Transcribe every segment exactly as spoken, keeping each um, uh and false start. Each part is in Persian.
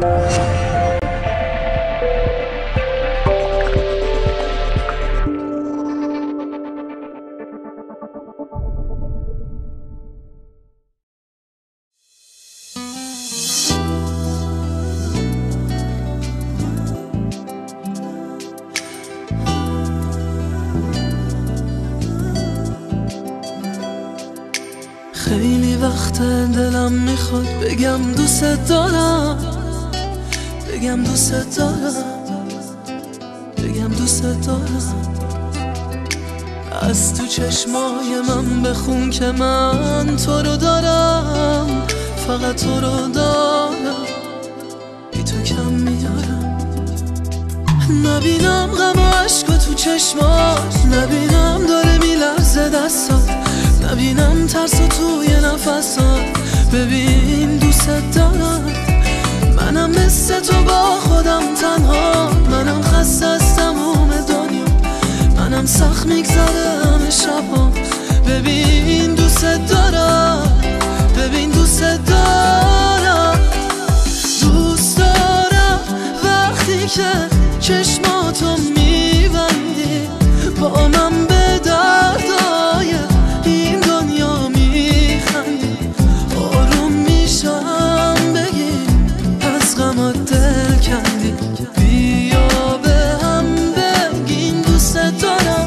خیلی وقت دلم میخواد بگم دوست دارم، بگم دوست دارم، بگم دوست دارم. از تو چشمای من بخون که من تو رو دارم، فقط تو رو دارم، بی تو کم میارم. نبینم غم و عشق تو چشمات، نبینم داره میلرزه دستات، نبینم ترس و توی نفسات. ببین دوست دارم، منم مثل تو با خودم تنها، منم خسته از تموم دنیا، منم سخت میگذره همه شبا. ببین دوست دارم، ببین دوست دارم، دوست دارم وقتی که چشماتو میبندی با من به دردای این دنیا میخندی. آروم میشم بگی از غمات دل کندی، بیا به هم بگین دوست دارم.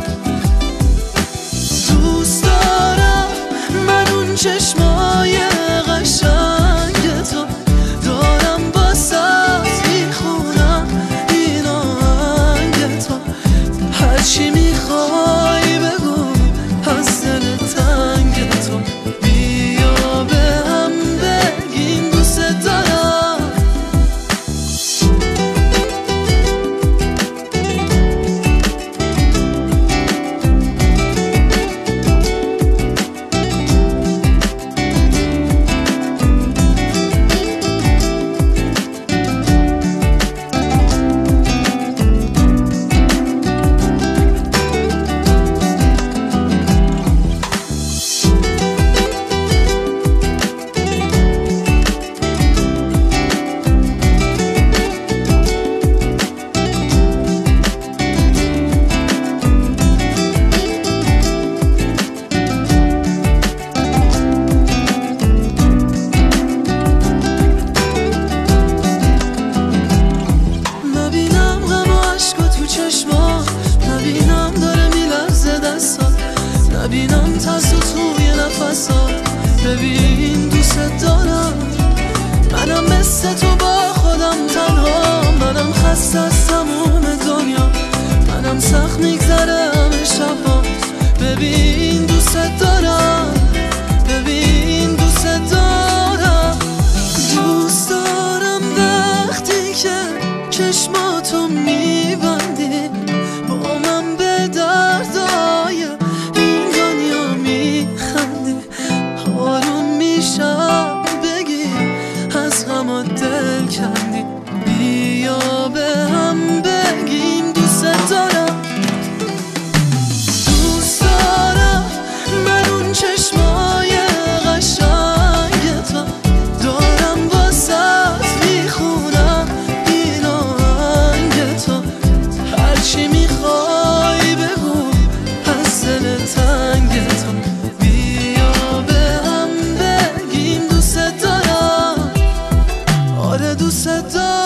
دوست دارم من اون چشمای قشنگ تو دارم، واسه میخونم این آهنگ تو. هرچی میخوای بگو از دل تنگ تو، بیا به هم بگیم دوست دارم. نبینم داره میلرزه دستات، نبینم ترس و توی نفسات. ببین دوست دارم، منم مثل تو با خودم تنها، منم خسته از تموم دنیا، منم سخت میگذره همه شبا. ببین دوست دارم، ببین دوست دارم، دوست دارم وقتی که چشماتو میبندی با من به دردای این دنیا میخندی. آروم میشم بگی از غمات دل کندی، بیا به هم بگیم دوست دارم. دوست دارم من اون چشمای قشنگ تو دارم، واسه میخونم این آهنگ تو. هرچی میخوای بگو از دل تنگ تو، بیا به هم بگیم دوست دارم. آره دوست دارم.